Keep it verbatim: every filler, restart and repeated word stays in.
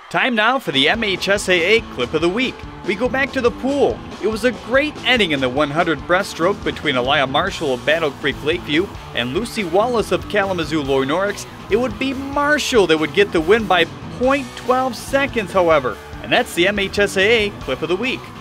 Time now for the M H S A A Clip of the Week. We go back to the pool. It was a great ending in the one hundred breaststroke between Alaya Marshall of Battle Creek Lakeview and Lucy Wallace of Kalamazoo Loy-Norix. It would be Marshall that would get the win by zero point one two seconds, however. And that's the M H S A A Clip of the Week.